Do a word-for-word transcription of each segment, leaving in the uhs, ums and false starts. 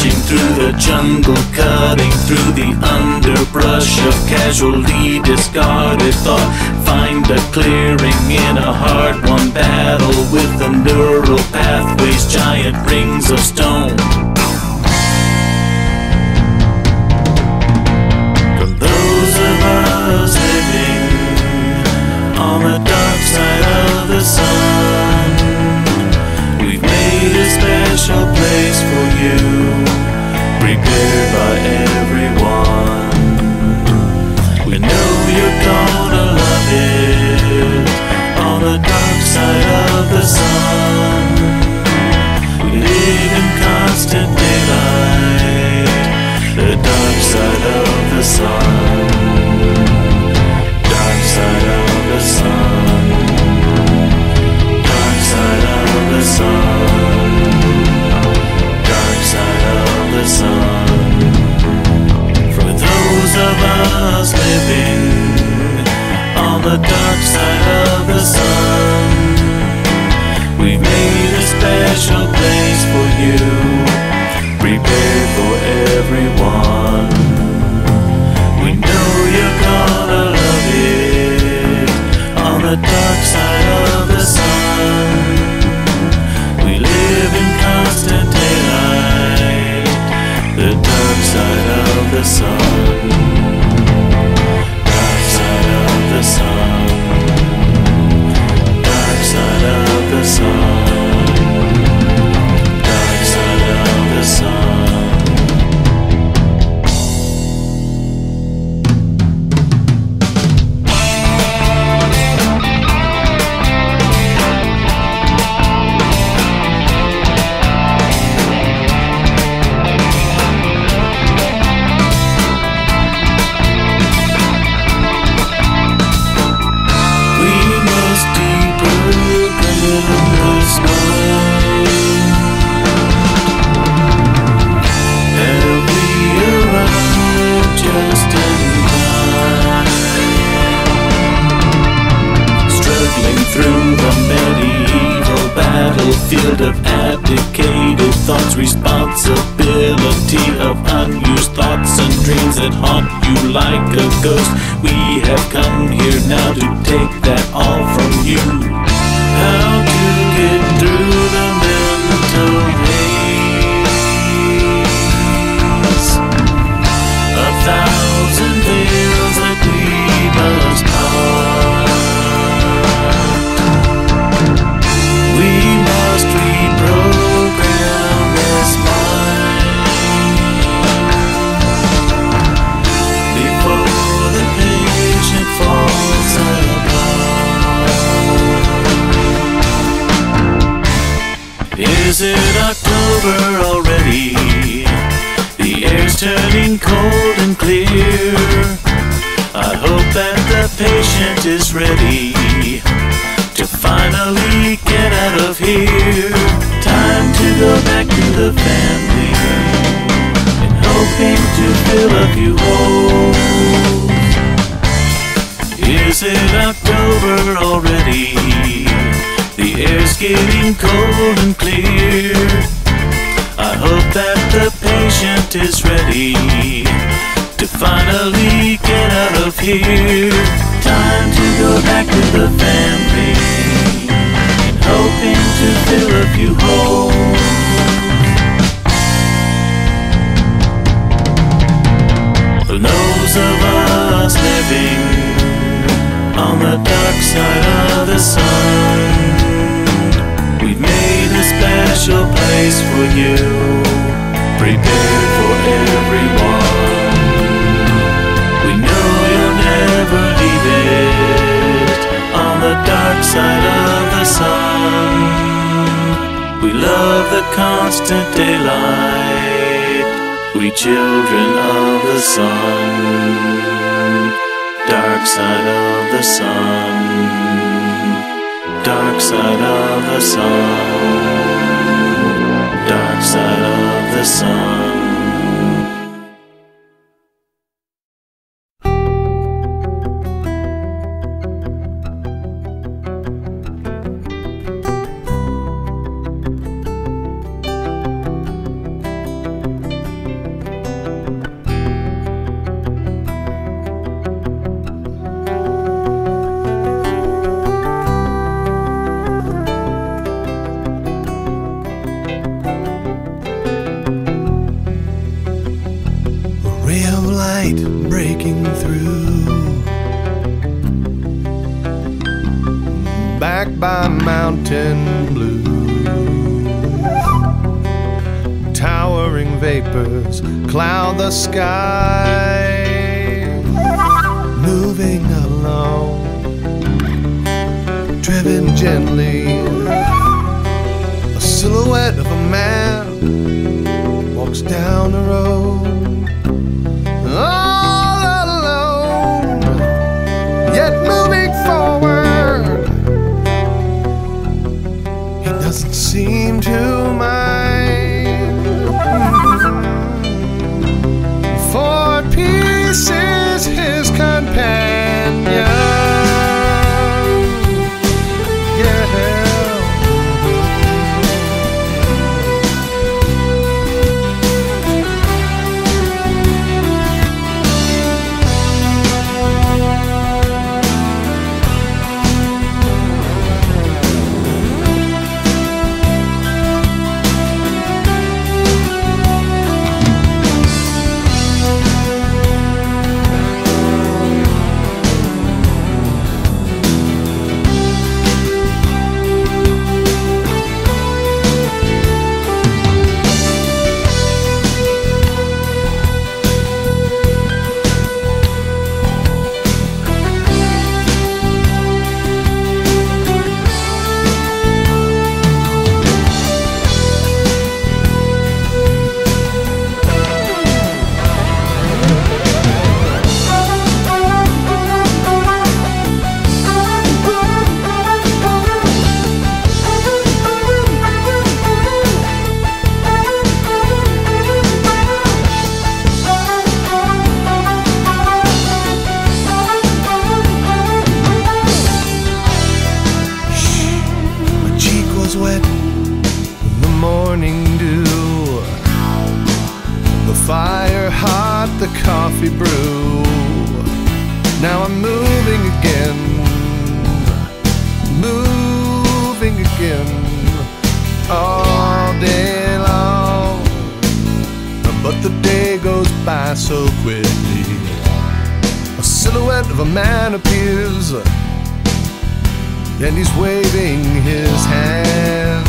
Dashing through the jungle, cutting through the underbrush of casually discarded thought. Find a clearing in a hard-won battle with the neural pathways, giant rings of stone. From those of us living on the dark side of the sun, we've made a special place for you, prepared by everyone. We know you're gonna love it on the dark side of the sun. We live in constant daylight, the dark side of the sun. Dark side of the sun. Dark side of the sun. Dark side of the sun. For those of us living on the dark side of the sun, we've made a special place for you, prepared for everyone. We know you're gonna love it on the dark side of the sun. We live in constant daylight, the dark side of the sun. Dark side of the sun. Dark side of the sun. Dark side of the sun. Field of abdicated thoughts, responsibility of unused thoughts and dreams that haunt you like a ghost. We have come here now to take that all from you. How to get through the mental haze, a thousand veils that we must part. We must reprogram this mind before the patient falls apart. Is it October already? The air's turning cold and clear. I hope that the patient is ready to finally get out of here. Time to go back to the family and hoping to fill a few holes. Is it October already? The air's getting cold and clear. I hope that the patient is ready to finally get out of here. Time to go back to the family and hoping to fill a few holes. For those of us living on the dark side of the sun, we've made a special place for you, prepared for everyone. We know you'll never leave it on the dark side of the sun. We love the constant daylight, we children of the sun. Dark side of the sun. Dark side of the sun. Dark side of the sun. breaking through. Back by mountain blue, towering vapors cloud the sky. Moving along, driven gently, a silhouette of a man walks down the road. All alone, yet moving forward. He doesn't seem to mind, for peace is his companion. Yeah. Wet in the morning dew, the fire hot, the coffee brew. Now I'm moving again, moving again, all day long. But the day goes by so quickly. A silhouette of a man appears, and he's waving his hand.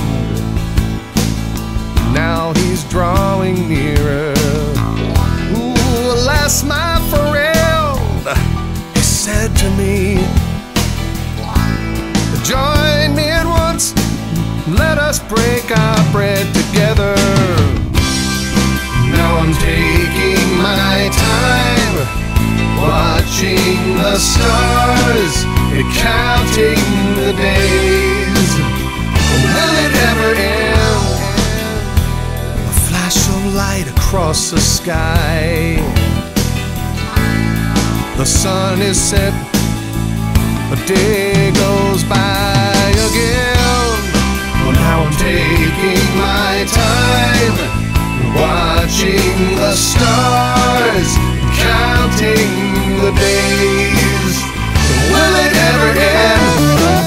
Now he's drawing nearer. Ooh, alas, my friend, he said to me, join me at once, let us break our bread together. Now I'm taking my time, watching the stars, and counting the days. Will it ever end? A flash of light across the sky. The sun is set, a day goes by again. Well, now I'm taking my time, watching the stars, counting the days. Will it ever end?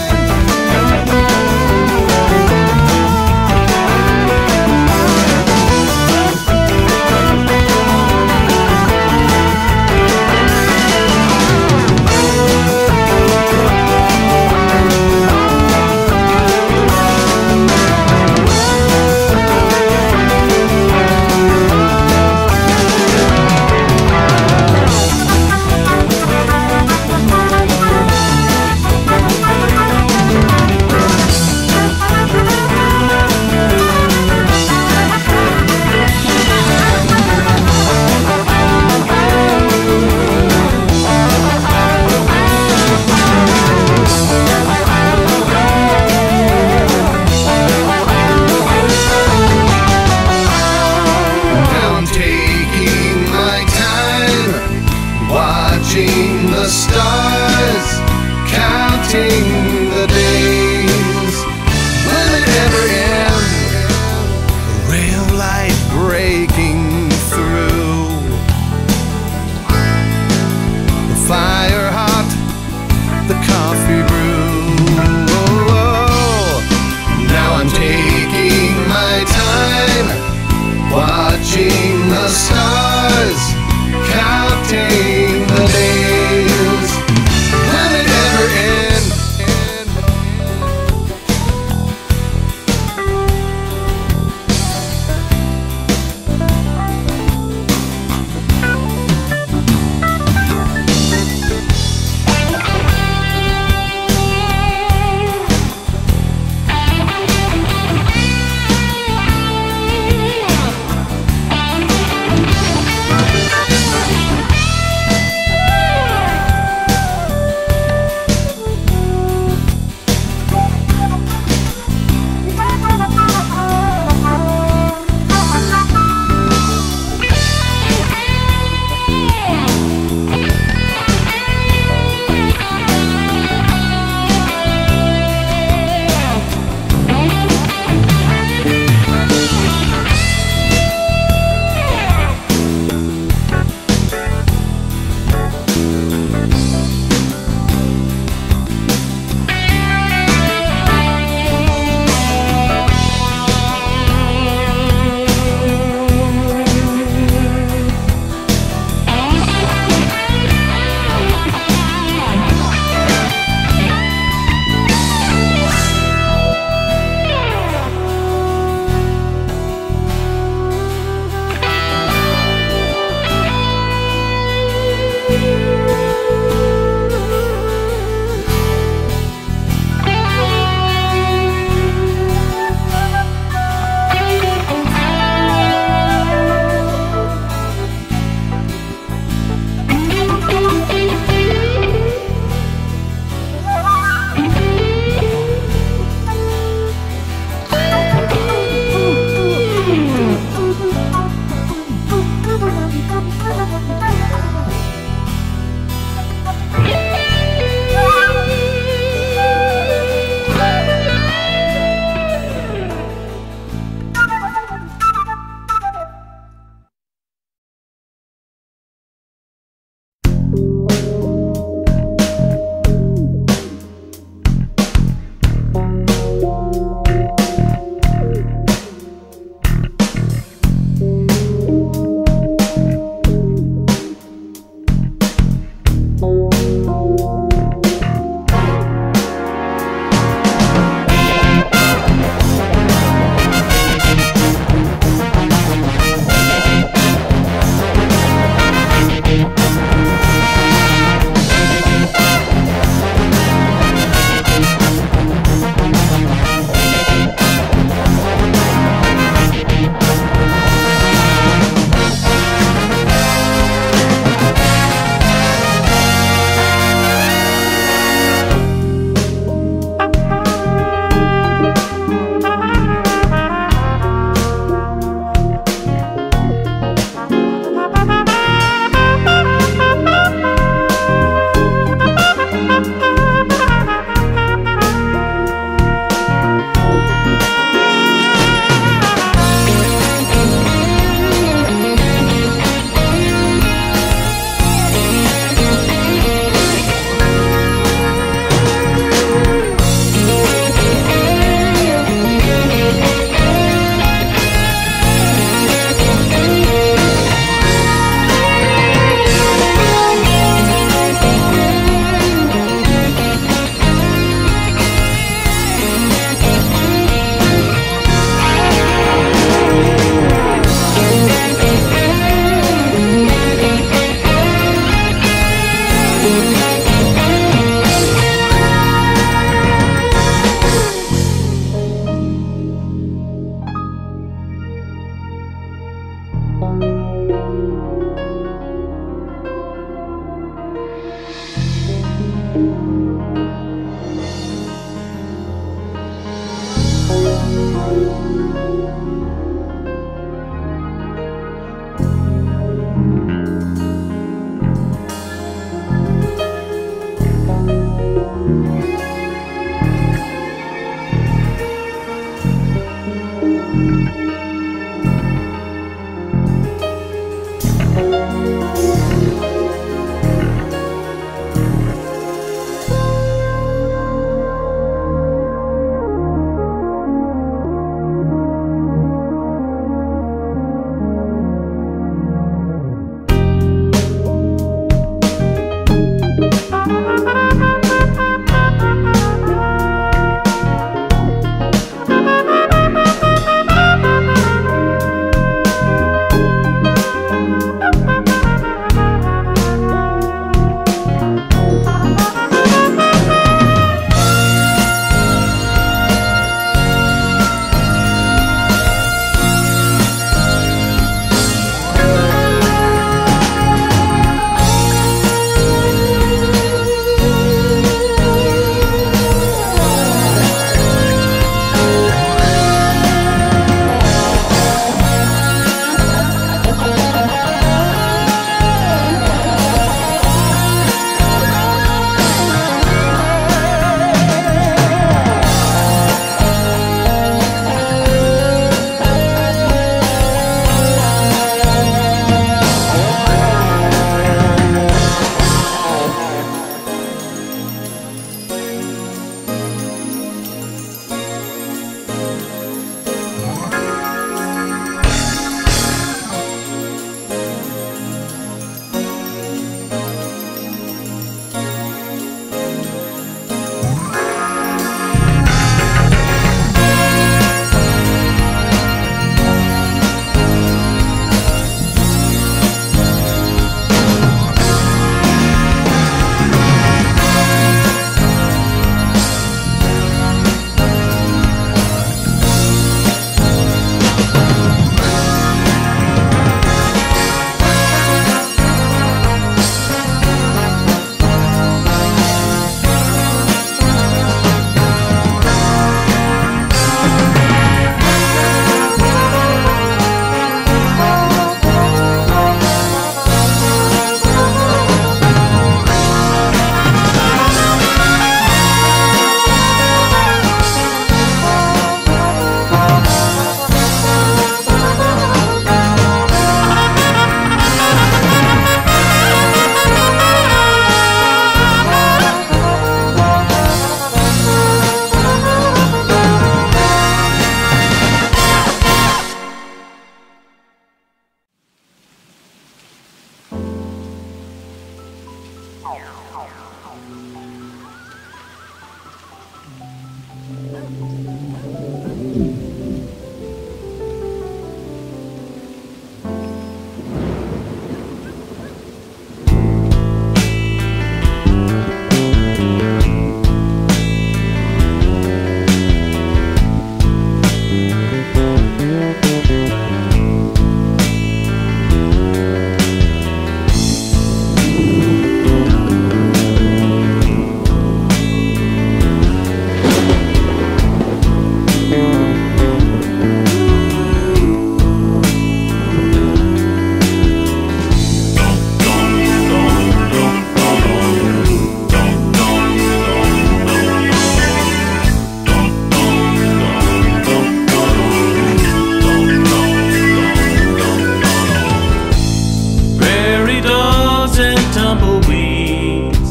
Tumbleweeds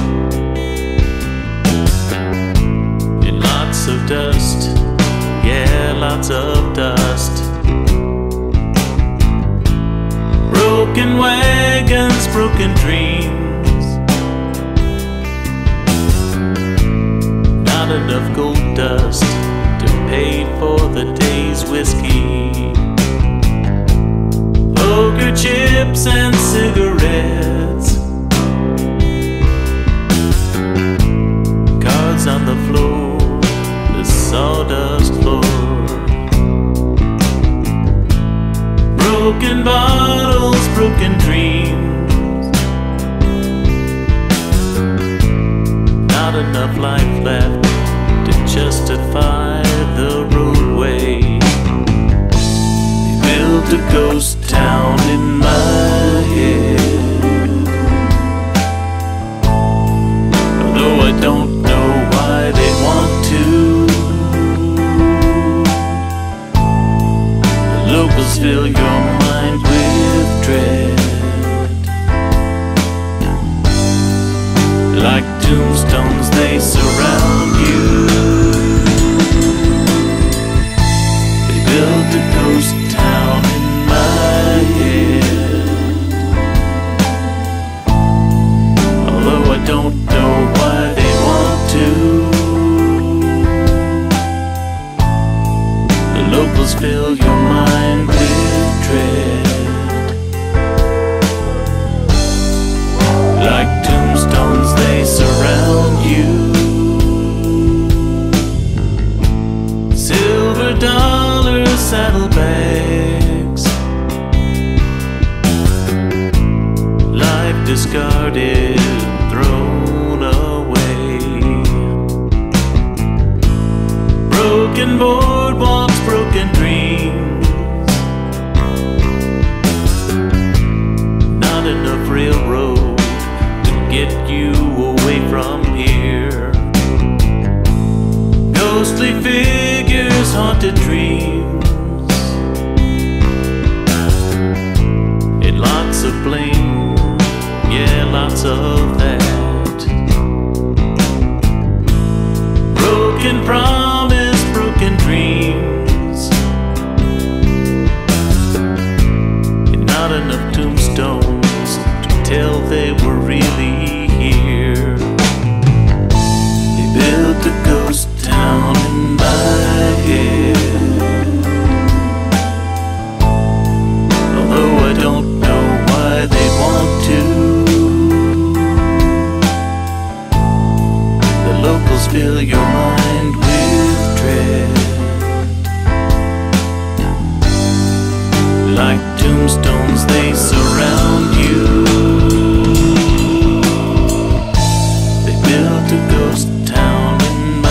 and lots of dust, yeah, lots of dust. Broken wagons, broken dreams, not enough gold dust to pay for the day's whiskey. Poker chips and cigarettes, cards on the floor, the sawdust floor. Broken bottles, broken dreams, not enough life left to justify the roadway. They built a ghost town in my head, although I don't know why they want to. The locals fill your mind with dread, like tombstones they surround you. They built a ghost town in my head, although I don't know why they want to. The locals fill your mind with dread, like tombstones they surround you. Silver dollar saddlebags, life discarded, thrown away. Broken boardwalks, broken dreams, not enough railroad to get you away from here. Ghostly figures, haunted dreams, and lots of bling, yeah, lots of that. Broken promise, broken dreams, and not enough tombstones to tell they were really here. They built a ghost town in my head, although I don't know why they want to. The locals fill your mind with dread, like tombstones they surround you. They built a ghost town in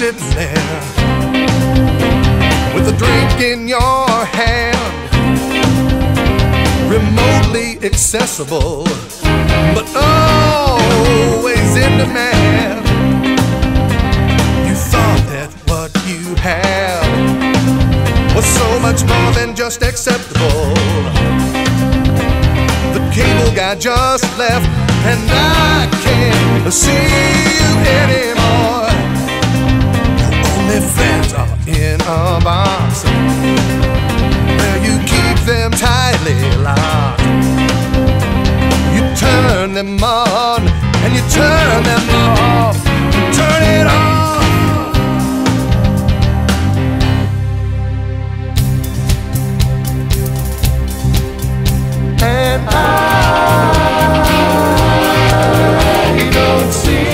sitting there with a drink in your hand, remotely accessible, but always in demand. You thought that what you had was so much more than just acceptable. The cable guy just left, and I can't see you anymore. Your only friends are in a box where you keep them tightly locked. You turn them on and you turn them off. You turn it off. And I don't see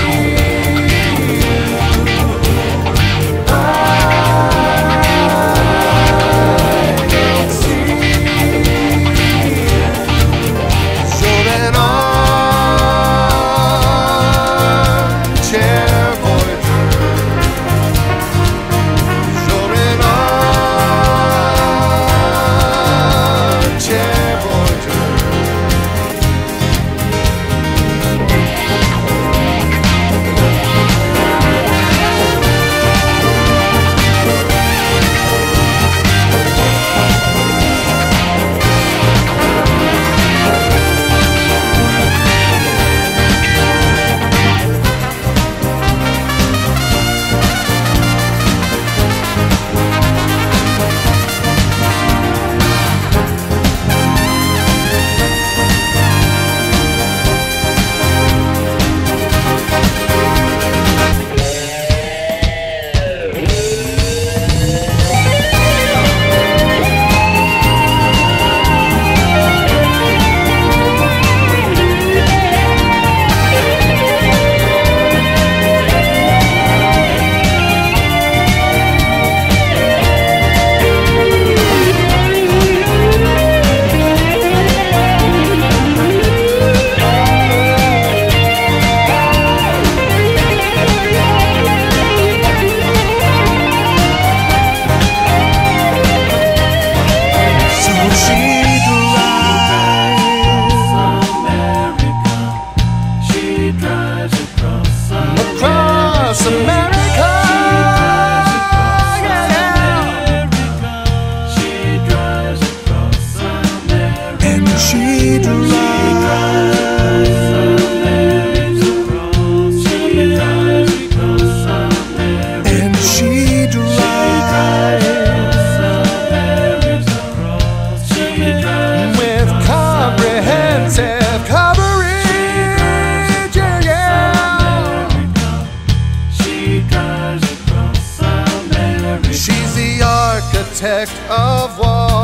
of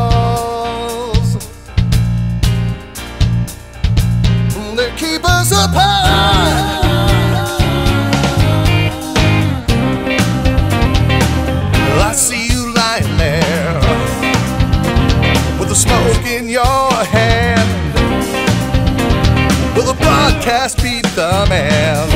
walls that keep us apart. I see you lying there with the smoke in your hand. Will the broadcast beat the man?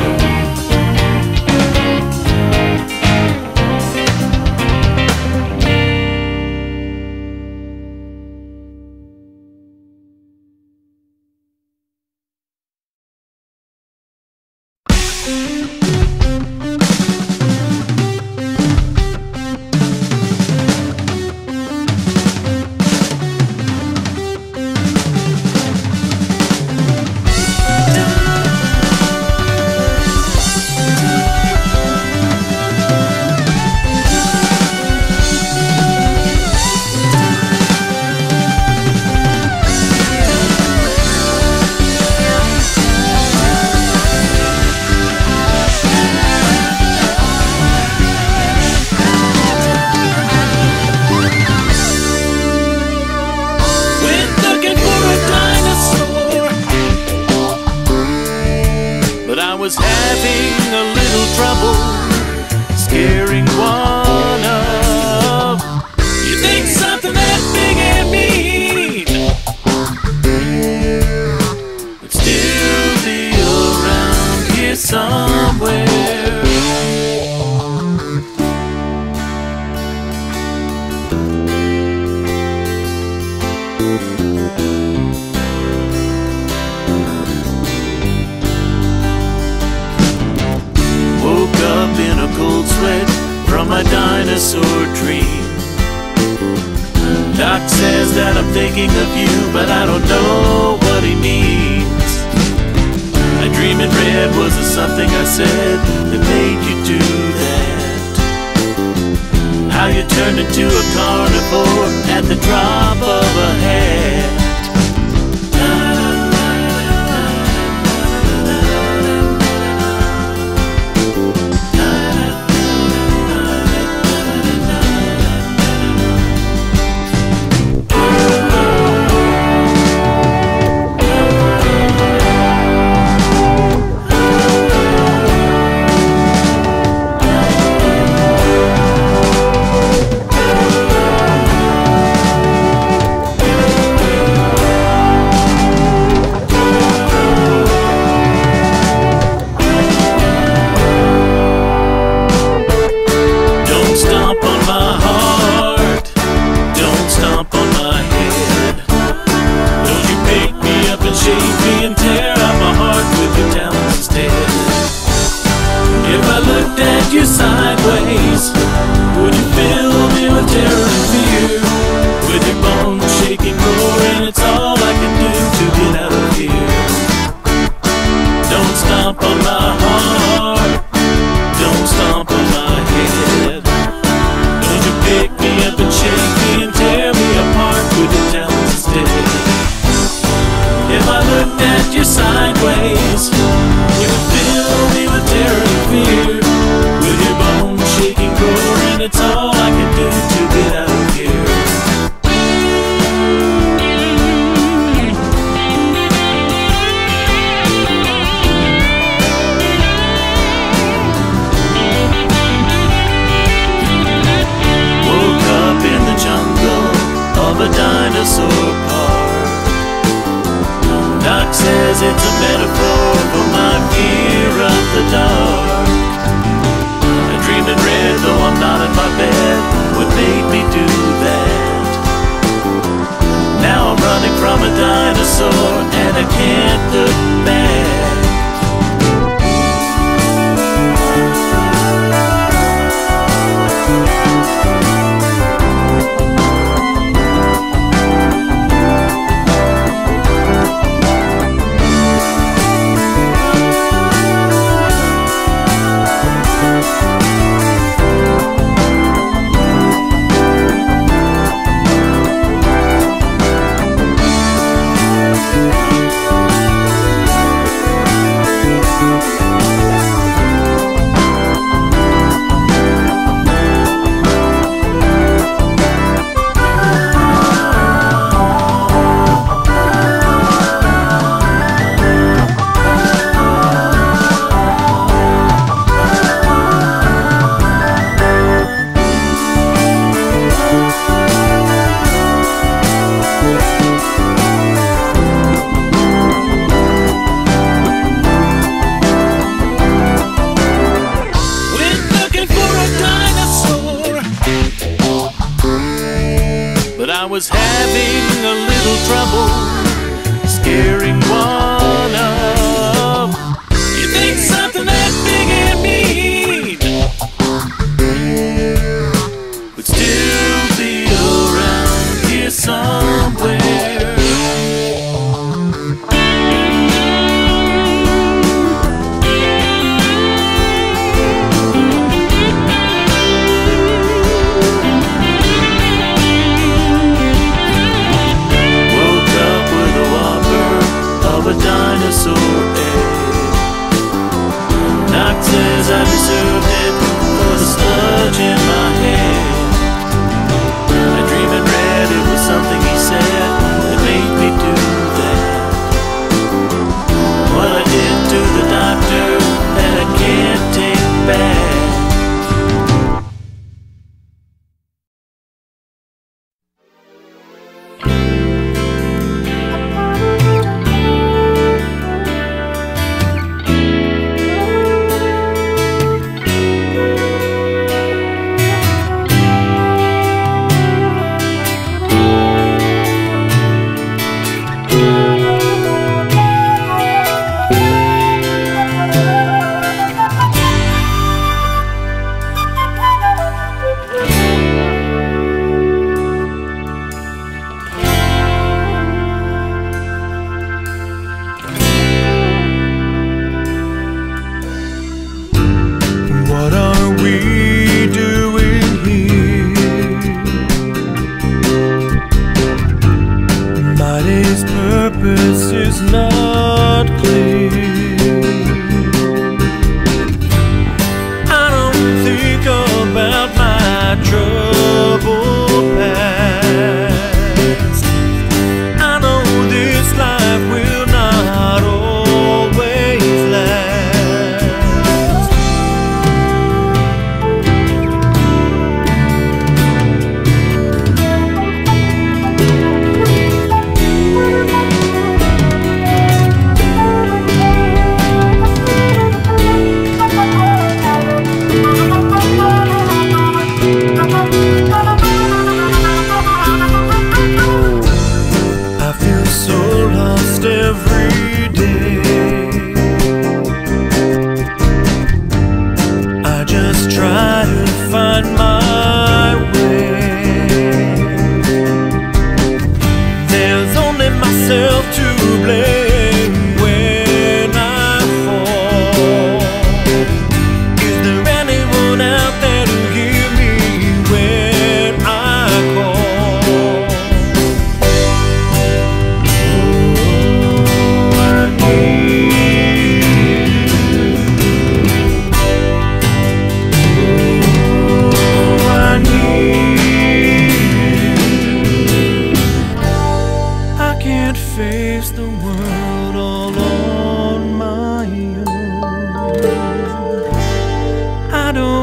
Was having a little trouble scaring one of. You think something that big and mean would still be around here somewhere? dinosaur dream. Doc says that I'm thinking of you, but I don't know what he means. I dream in red was the something I said that made you do that. How you turned into a carnivore at the drop of a hat. You sideways, would you fill me with terror and fear? With your bones shaking, roaring, it's all I can do to get out of here. Don't stomp on my heart, don't stomp on my head. Don't you pick me up and shake me and tear me apart with your talons instead. If I looked at you sideways, you would fill me with terror and fear. With your bones shaking, roaring, it's all I can do to get out of here. Woke up in the jungle of a dinosaur park. Doc says it's a metaphor for my fear of the dark. Dreaming red, though I'm not in my bed, what made me do that? Now I'm running from a dinosaur and I can't look back. I was having a little trouble scaring one of. You think something that big and mean would still be around here somewhere?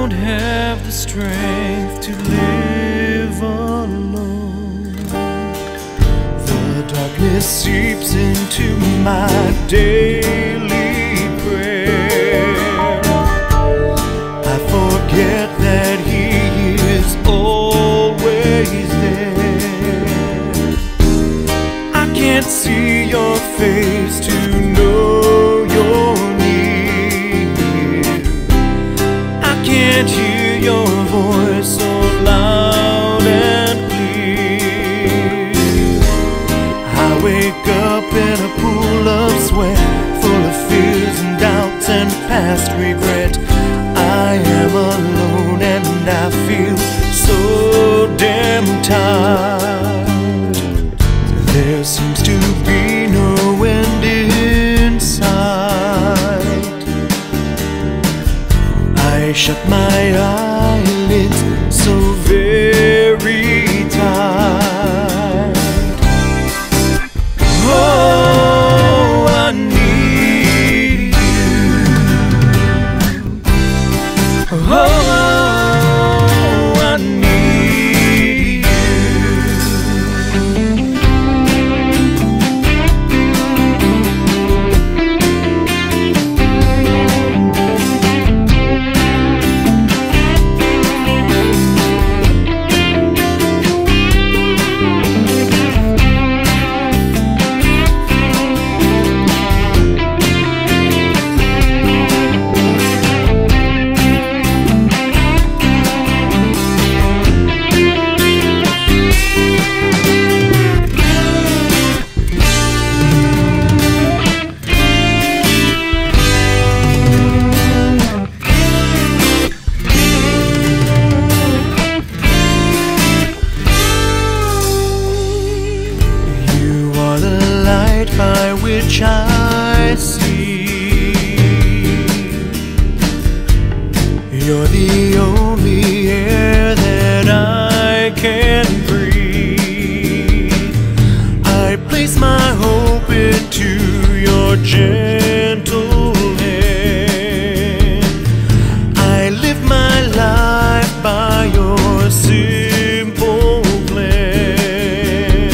don't have the strength to live alone. The darkness seeps into my daily prayer. I forget that He is always there. I can't see your face to know you're near. I can't hear your voice so loud and clear. I wake up in a pool of sweat, full of fears and doubts and past regret. I am alone and I feel so damn tired. There seems to be no end in sight. I shut my eyelids so very tight. Oh, I need you. Oh, I need you. By which I see you're the only air that I can breathe. I place my hope into your gentle hand. I live my life by your simple plan.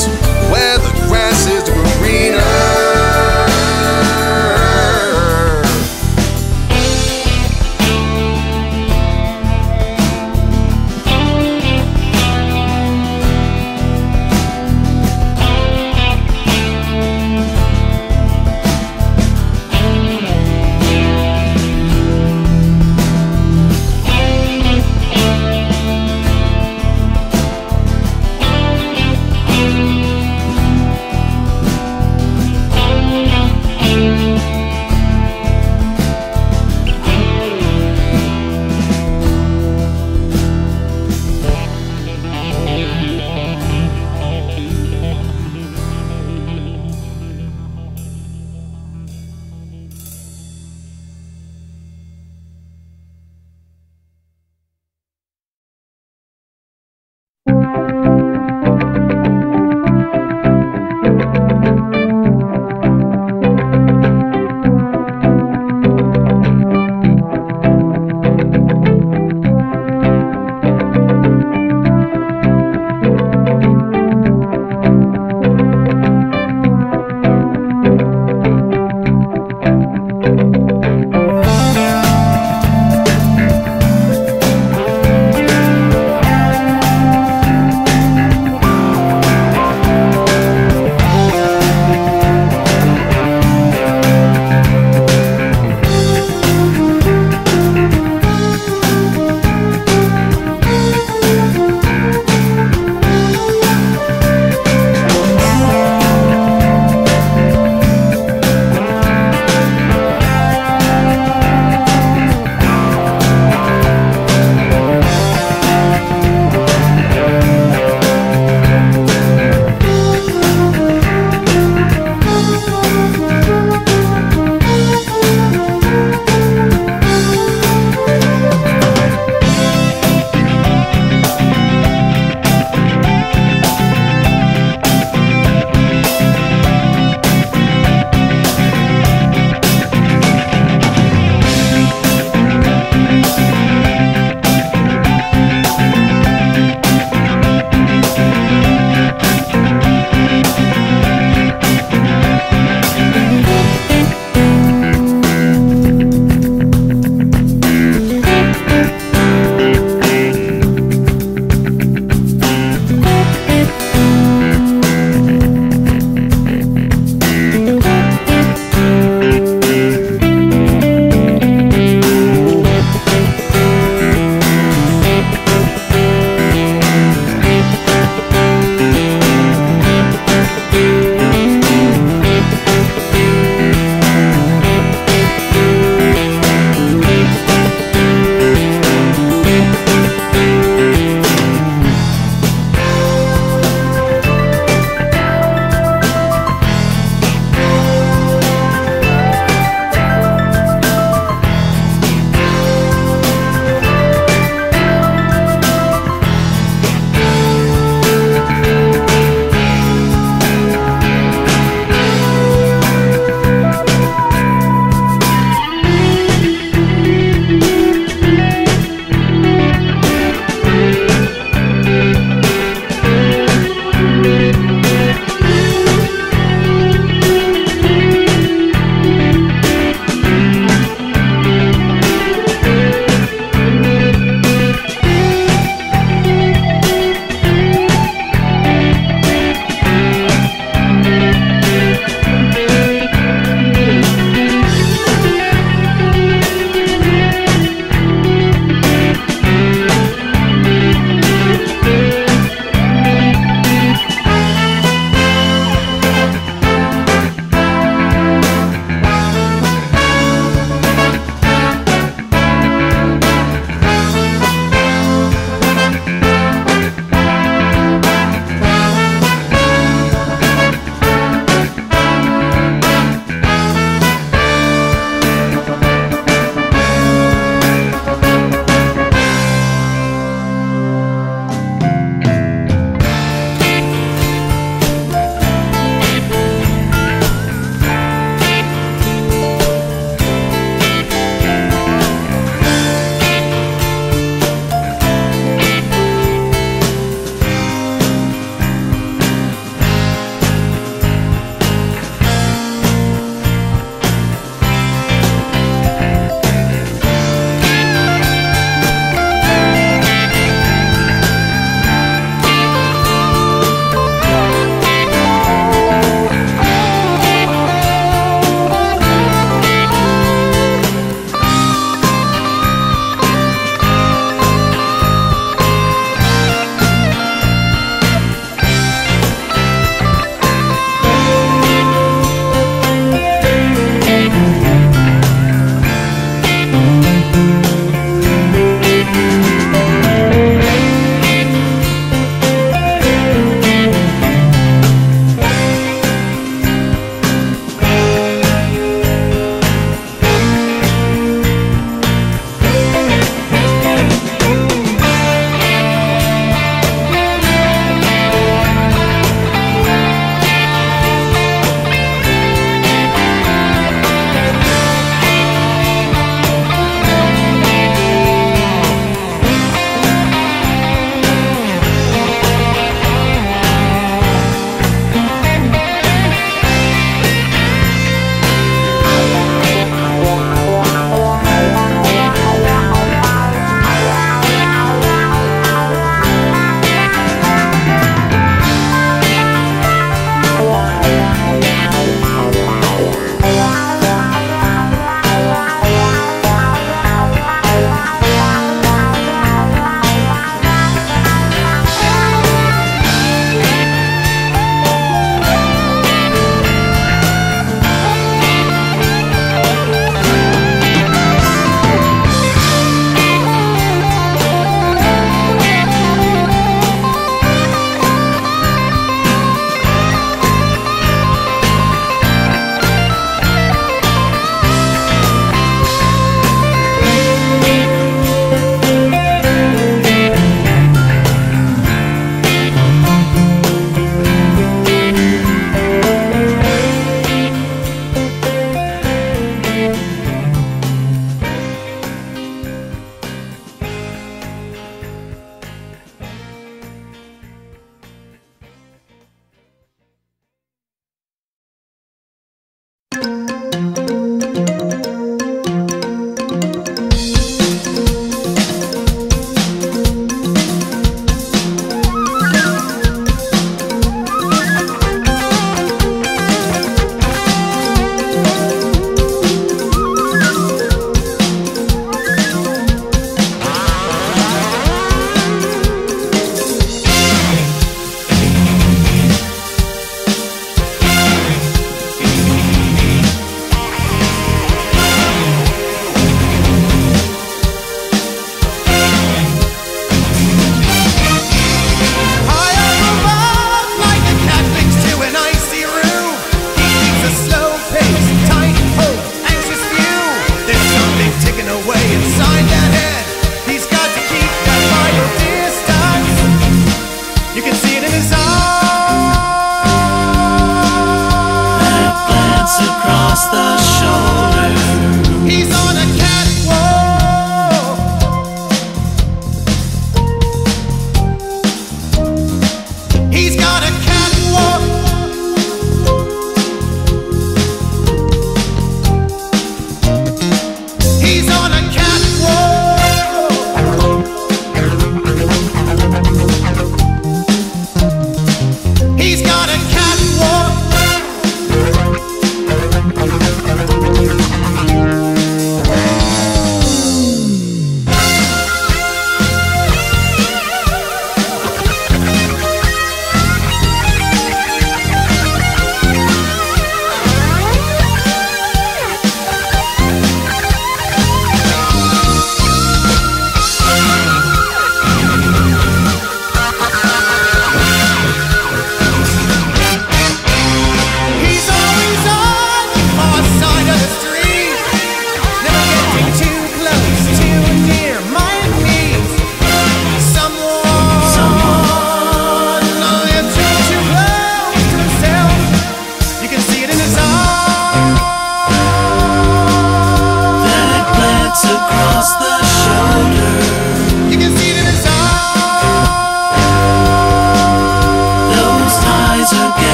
place where the grass is greener.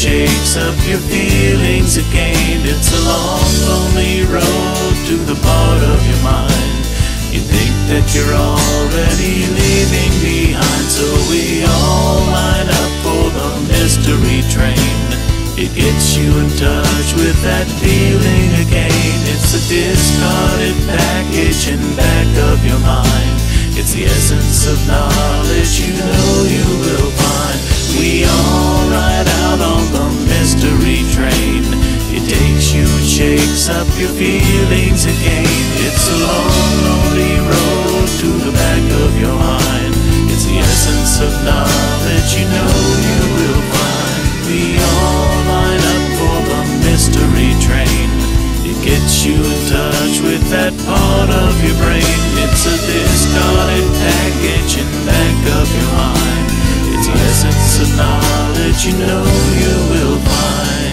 shakes up your feelings again. It's a long, lonely road to the part of your mind you think that you're already leaving behind. So we all line up for the mystery train. It gets you in touch with that feeling again. It's a discarded package in back of your mind. It's the essence of knowledge you know you will find. We all ride out on the mystery train. It takes you and shakes up your feelings again. It's a long, lonely road to the back of your mind. It's the essence of knowledge you know you will find. We all line up for the mystery train. It gets you in touch with that part of your brain. It's a discarded package in back of your mind. It's the essence of knowledge you know you will find.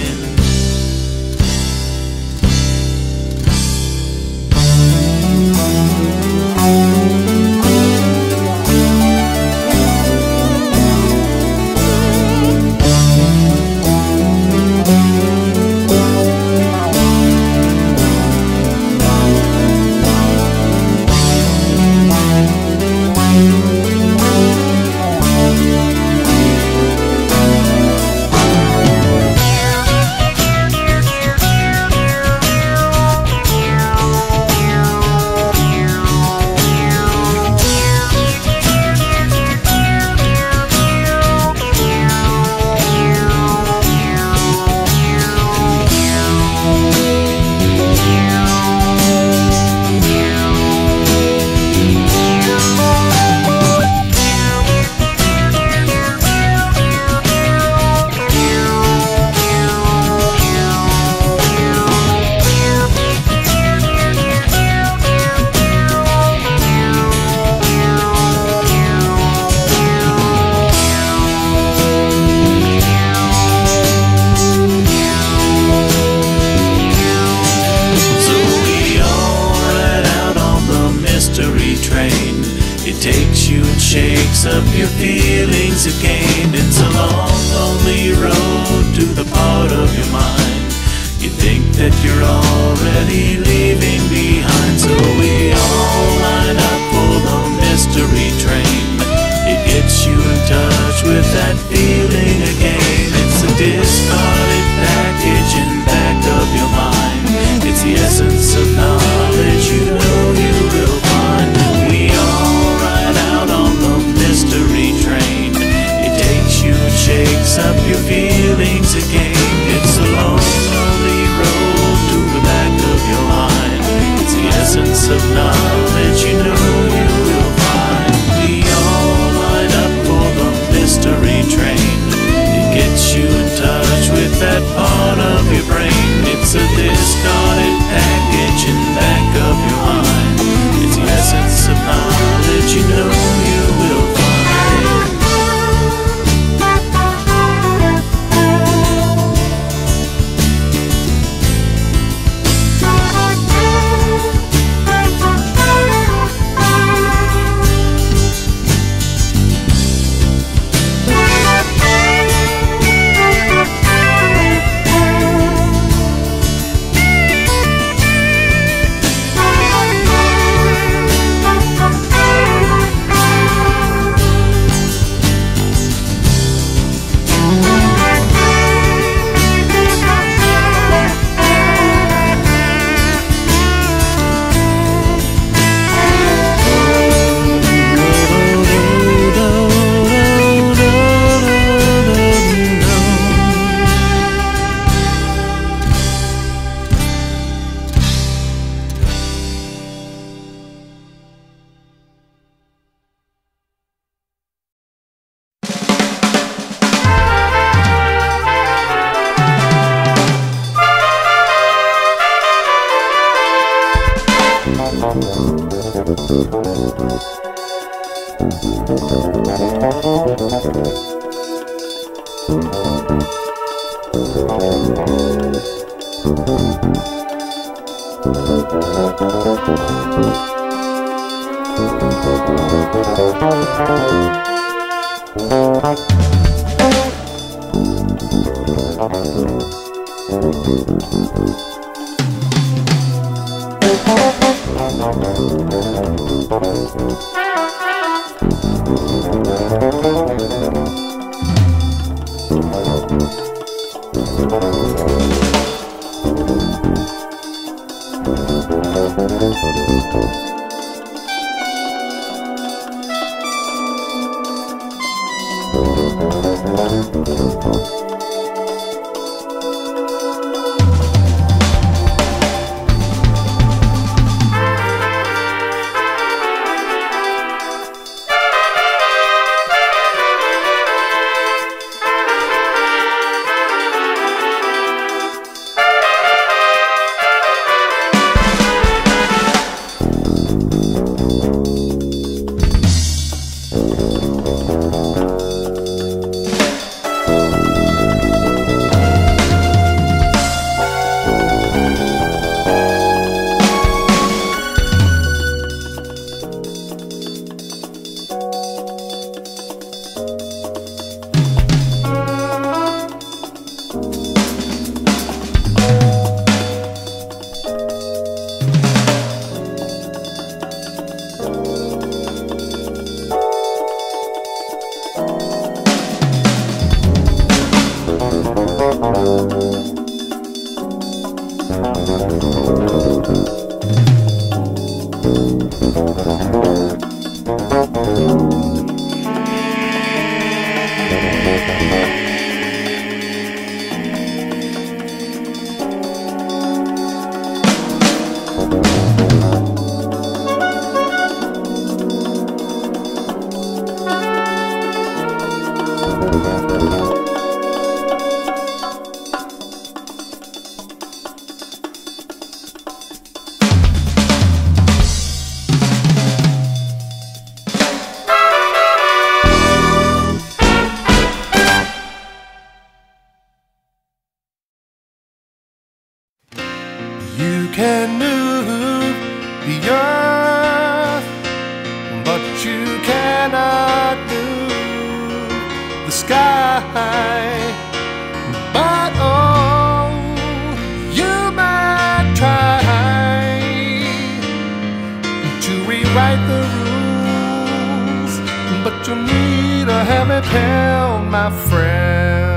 Shakes up your feelings again. It's a long, lonely road to the part of your mind you think that you're already leaving behind. So we all line up for the mystery train. It gets you in touch with that feeling again. It's a discarded package in back of your mind. It's the essence of knowledge you know you will find. We all ride out on the mystery train. It takes you and shakes up your feelings again. It's a long, lonely road to the back of your mind. It's the essence of knowledge you know you will find. We all line up for the mystery train. It gets you in touch with that part of your brain. It's a discarded package in back of your mind. It's the essence of knowledge you know you will find. You can move the earth, but you cannot move the sky. But oh, you might try to rewrite the rules, but you need a heavy pen, my friend.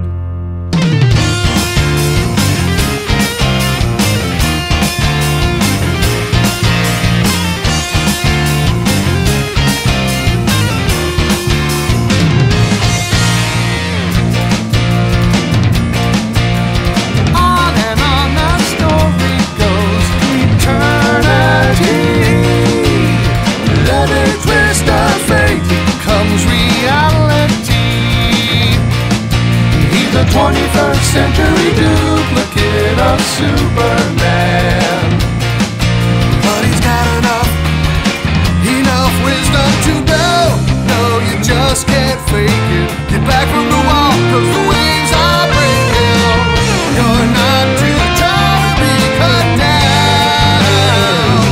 twenty-first century duplicate of Superman. But he's got enough, enough wisdom to know, no, you just can't fake it. Get back from the wall, cause the waves are breaking. You're not too tall to be cut down.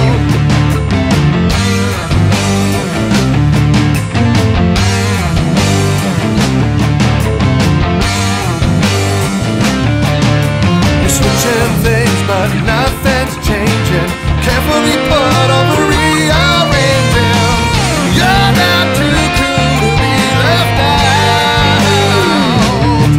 Switching things, but nothing's changing. Carefully put over rearranging. You're not too cool to be left out.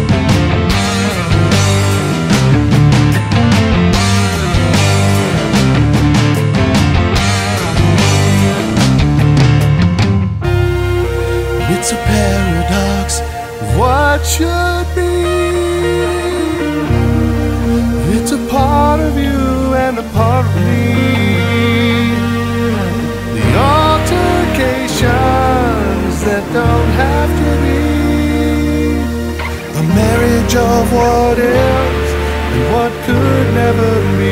It's a paradox of what should be. It's a part of you and a part of me. The altercations that don't have to be. A marriage of what is and what could never be.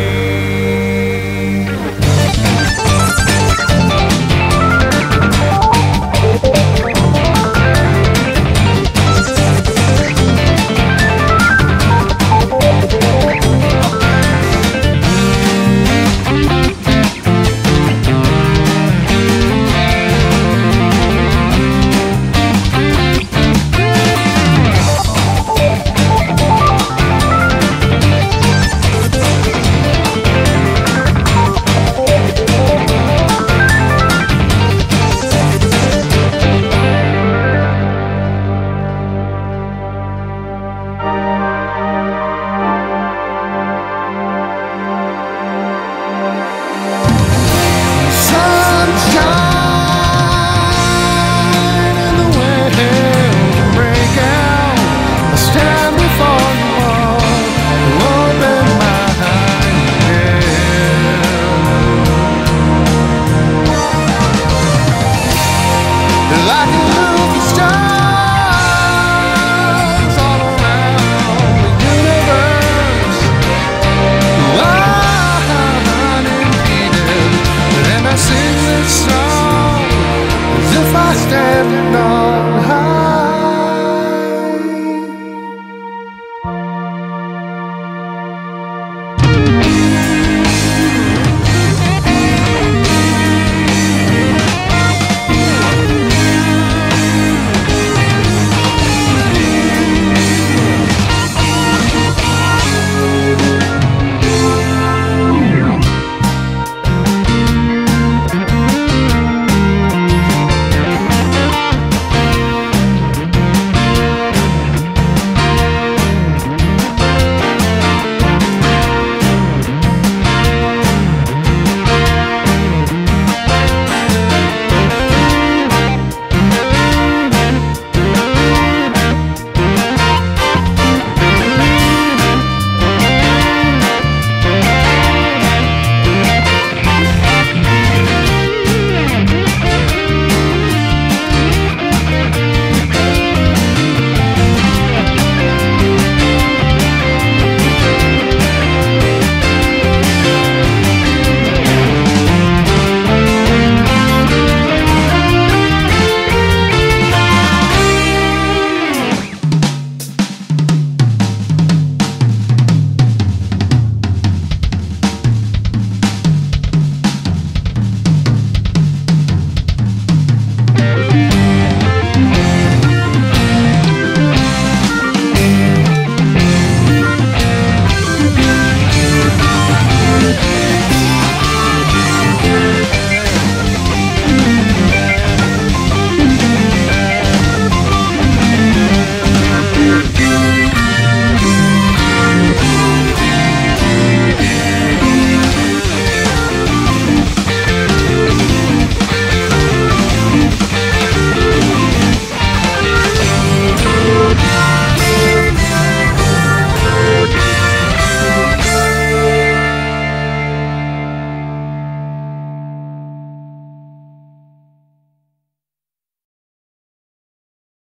like a movie star.